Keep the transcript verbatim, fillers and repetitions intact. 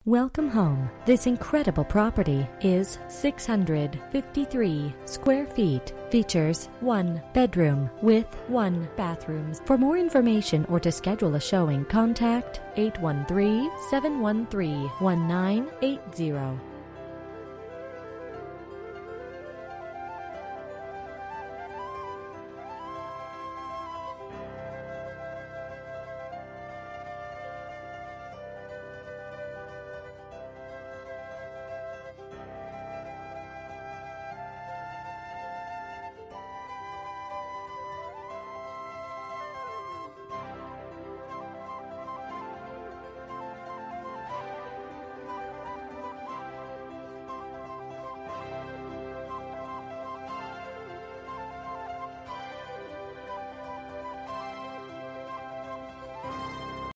Welcome home. This incredible property is six hundred fifty-three square feet. Features one bedroom with one bathroom. For more information or to schedule a showing, contact eight one three, seven one three, one nine eight zero.